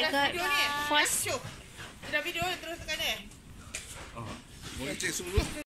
dekat first. Dah video terus tekan Boleh cek semua.